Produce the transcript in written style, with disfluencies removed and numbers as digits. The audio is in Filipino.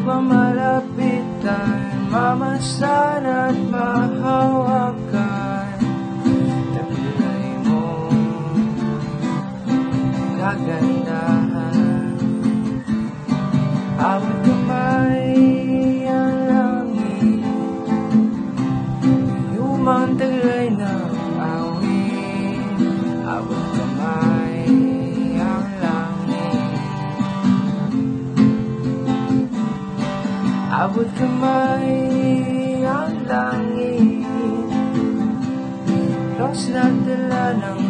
mamalapitan, mamasdan at mahawakan. Taglay mo kagandahan, abot kamay ang langit, lumang taglay ng awit. Abot kamay ang langit, abot kamay ang langit. Lost na dala ng